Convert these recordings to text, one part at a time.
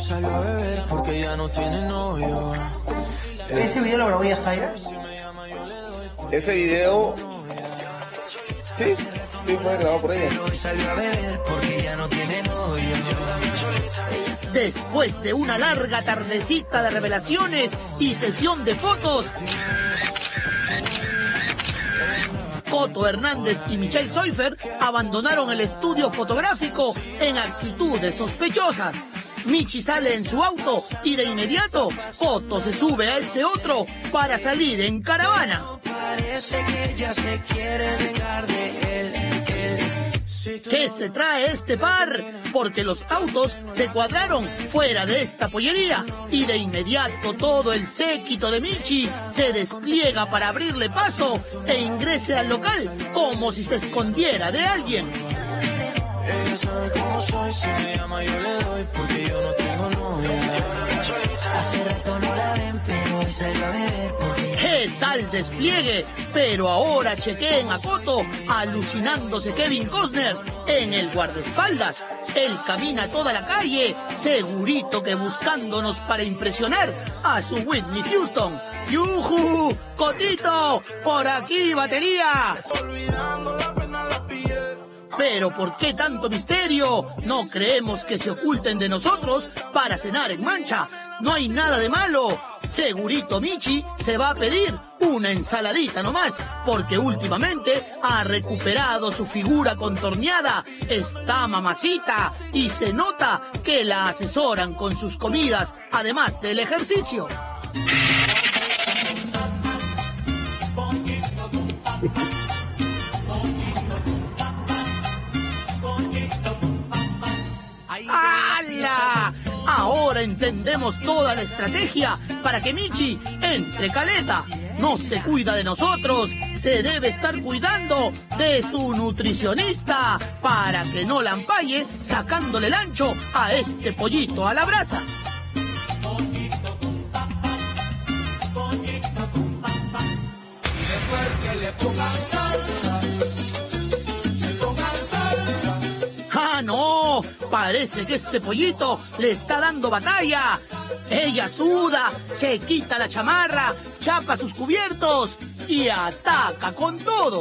salió a beber porque ya no tiene novio. ¿Ese video lo grabó Yajaira? Ese video... Sí, fue grabado por ella. Después de una larga tardecita de revelaciones y sesión de fotos, Coto Hernández y Michelle Seufer abandonaron el estudio fotográfico en actitudes sospechosas. Michi sale en su auto y de inmediato Coto se sube a este otro para salir en caravana. Parece que ella se quiere vengar de él. ¿Qué se trae este par? Porque los autos se cuadraron fuera de esta pollería y de inmediato todo el séquito de Michi se despliega para abrirle paso e ingrese al local como si se escondiera de alguien. Ella sabe cómo soy, si me llama yo le doy porque yo no tengo novia. Hace rato no la ven, pero hoy salió a beber porque... ¿Qué tal despliegue? Pero ahora chequeen a Coto alucinándose Kevin Costner en el guardaespaldas. Él camina toda la calle, segurito que buscándonos para impresionar a su Whitney Houston. ¡Yujú! ¡Cotito! ¡Por aquí, batería! Pero ¿por qué tanto misterio? No creemos que se oculten de nosotros para cenar en Mancha. No hay nada de malo. Segurito Michi se va a pedir una ensaladita nomás, porque últimamente ha recuperado su figura contorneada, está mamacita y se nota que la asesoran con sus comidas, además del ejercicio. ¡Hala! Ahora entendemos toda la estrategia para que Michi entre caleta. No se cuida de nosotros, se debe estar cuidando de su nutricionista para que no la empalle sacándole el ancho a este pollito a la brasa. Después que le pongan salsa. ¡Ah, no! Parece que este pollito le está dando batalla. Ella suda, se quita la chamarra, chapa sus cubiertos y ataca con todo.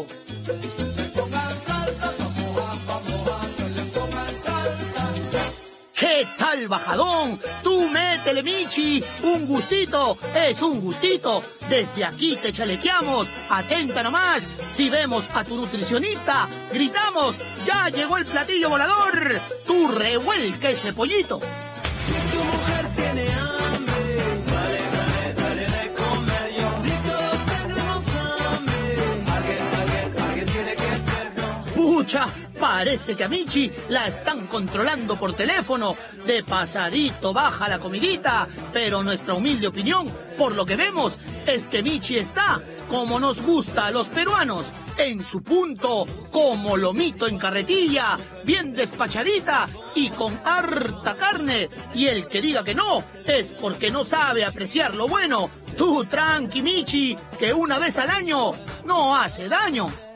¿Qué tal, bajadón? Tú métele, Michi. Un gustito es un gustito. Desde aquí te chalequeamos. Atenta nomás. Si vemos a tu nutricionista, gritamos, ¡ya llegó el platillo volador! Tú revuelca ese pollito. Si tu mujer tiene hambre, dale de comer yo. Si todos tenemos hambre, alguien tiene que serlo. ¡Pucha! Parece que a Michi la están controlando por teléfono. De pasadito baja la comidita, pero nuestra humilde opinión, por lo que vemos, es que Michi está, como nos gusta a los peruanos, en su punto, como lomito en carretilla, bien despachadita y con harta carne. Y el que diga que no, es porque no sabe apreciar lo bueno. Tú tranqui, Michi, que una vez al año no hace daño.